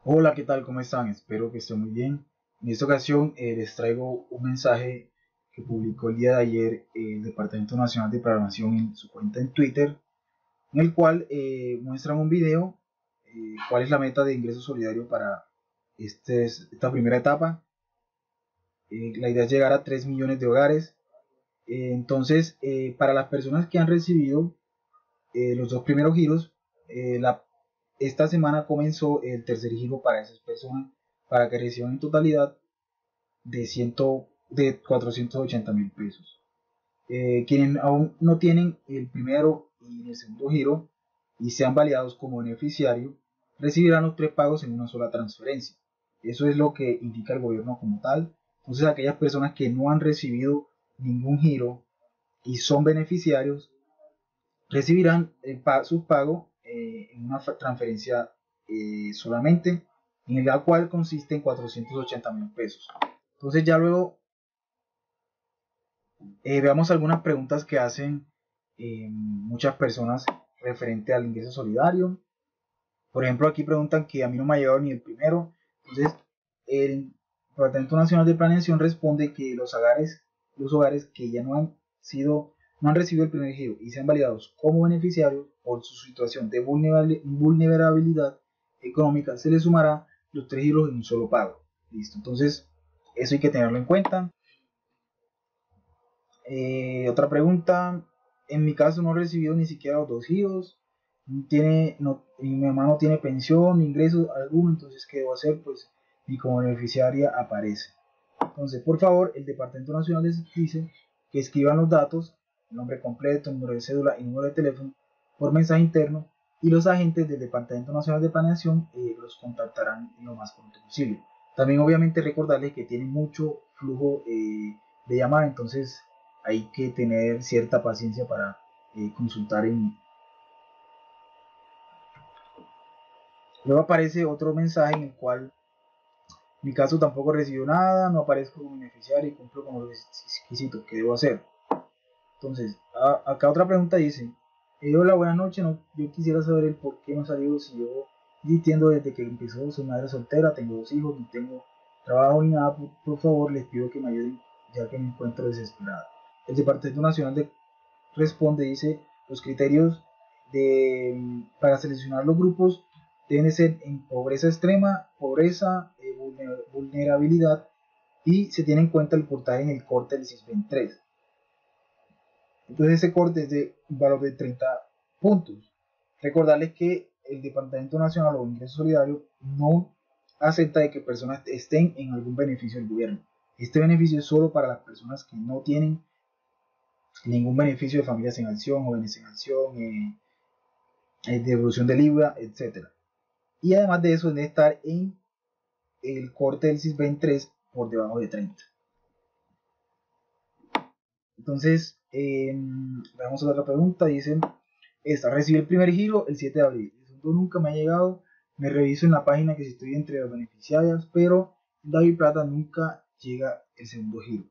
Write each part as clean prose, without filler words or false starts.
Hola, ¿qué tal? ¿Cómo están? Espero que estén muy bien. En esta ocasión les traigo un mensaje que publicó el día de ayer el Departamento Nacional de Programación en su cuenta en Twitter, en el cual muestran un video, cuál es la meta de ingreso solidario para esta primera etapa. La idea es llegar a 3 millones de hogares. Para las personas que han recibido los dos primeros giros, esta semana comenzó el tercer giro para esas personas, para que reciban en totalidad de 480 mil pesos. Quienes aún no tienen el primero y el segundo giro y sean validados como beneficiario, recibirán los tres pagos en una sola transferencia. Eso es lo que indica el gobierno como tal. Entonces, aquellas personas que no han recibido ningún giro y son beneficiarios, recibirán su pago en una transferencia solamente, en la cual consiste en 480 mil pesos. Entonces ya luego veamos algunas preguntas que hacen muchas personas referente al ingreso solidario. Por ejemplo, aquí preguntan que a mí no me ha llegado ni el primero. Entonces, el Departamento Nacional de Planeación responde que los hogares que ya no han recibido el primer giro y sean validados como beneficiarios por su situación de vulnerabilidad económica, se les sumará los tres giros en un solo pago. Listo. Entonces, eso hay que tenerlo en cuenta. Otra pregunta. En mi caso no he recibido ni siquiera los dos giros. Mi mamá no tiene pensión ni ingresos alguno, entonces ¿qué debo hacer? Pues ni como beneficiaria aparece. Entonces, por favor, el Departamento Nacional les dice que escriban los datos, el nombre completo, el número de cédula y número de teléfono por mensaje interno, y los agentes del Departamento Nacional de Planeación los contactarán lo más pronto posible. También obviamente recordarles que tienen mucho flujo de llamada, entonces hay que tener cierta paciencia para consultar en. Luego aparece otro mensaje en el cual mi caso tampoco recibió nada, no aparezco como beneficiario y cumplo con los requisitos que debo hacer. Entonces, acá otra pregunta dice, hola, buenas noches, no, yo quisiera saber el por qué no salió, si yo entiendo desde que empezó, soy madre soltera, tengo dos hijos, no tengo trabajo ni nada, por favor les pido que me ayuden ya que me encuentro desesperada. El Departamento Nacional responde, dice, los criterios para seleccionar los grupos deben ser en pobreza extrema, pobreza, vulnerabilidad, y se tiene en cuenta el portaje en el corte del CISBEN 3. Entonces ese corte es de un valor de 30 puntos. Recordarles que el Departamento Nacional o Ingreso Solidario no acepta de que personas estén en algún beneficio del gobierno. Este beneficio es solo para las personas que no tienen ningún beneficio de familias en acción, jóvenes en acción, devolución del IVA, etcétera. Y además de eso, debe estar en el corte del CISBEN 3 por debajo de 30. Entonces, veamos otra pregunta. Dicen, recibí el primer giro el 7 de abril. El segundo nunca me ha llegado. Me reviso en la página que si estoy entre los beneficiarios, pero David Plata nunca llega el segundo giro.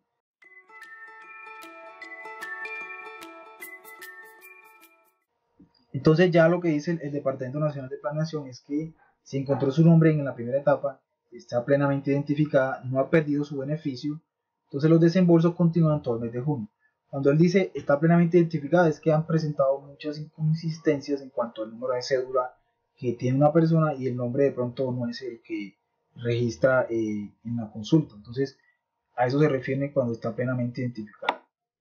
Entonces ya lo que dice el Departamento Nacional de Planeación es que si encontró su nombre en la primera etapa, está plenamente identificada, no ha perdido su beneficio, entonces los desembolsos continúan todo el mes de junio. Cuando él dice está plenamente identificada es que han presentado muchas inconsistencias en cuanto al número de cédula que tiene una persona y el nombre de pronto no es el que registra en la consulta. Entonces a eso se refiere cuando está plenamente identificada.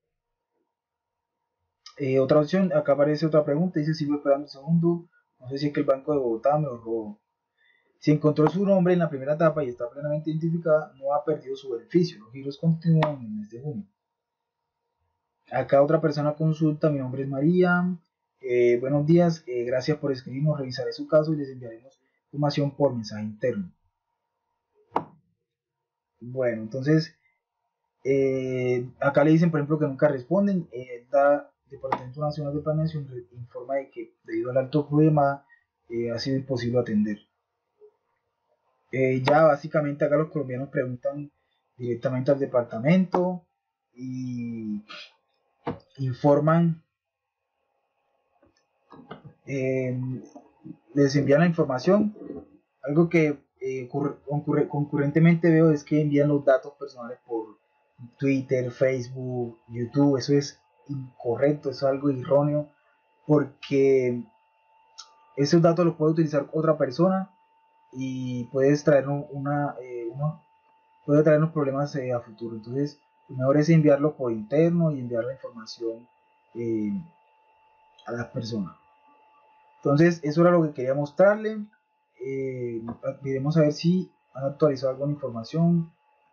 Otra opción, acá aparece otra pregunta, dice sigo esperando un segundo, no sé si es que el Banco de Bogotá me lo robó. Si encontró su nombre en la primera etapa y está plenamente identificada, no ha perdido su beneficio, los giros continúan en el mes de junio. Acá otra persona consulta, mi nombre es María, buenos días, gracias por escribirnos, revisaré su caso y les enviaremos información por mensaje interno. Bueno, entonces, acá le dicen, por ejemplo, que nunca responden, el Departamento Nacional de Planeación informa de que debido al alto flujo de llamada ha sido imposible atender. Ya básicamente acá los colombianos preguntan directamente al departamento y informan, eh, les envían la información, algo que concurrentemente veo es que envían los datos personales por Twitter, Facebook, YouTube. Eso es incorrecto, eso es algo erróneo, porque esos datos los puede utilizar otra persona y puedes traernos puede traernos problemas a futuro. Entonces, lo mejor es enviarlo por interno y enviar la información eh, a las personas. Entonces, eso era lo que quería mostrarle. Veremos a ver si han actualizado alguna información.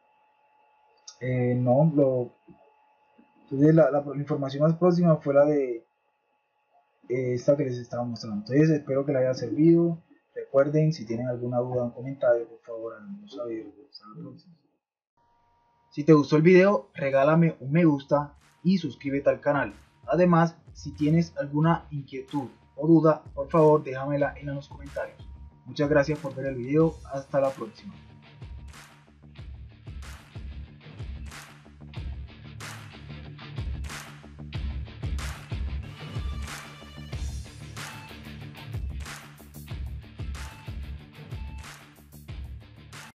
No, entonces la información más próxima fue la de esta que les estaba mostrando. Entonces, espero que les haya servido. Recuerden, si tienen alguna duda o un comentario, por favor, háganmelo saber. Hasta la próxima. Si te gustó el video, regálame un me gusta y suscríbete al canal. Además, si tienes alguna inquietud o duda, por favor déjamela en los comentarios. Muchas gracias por ver el video, hasta la próxima.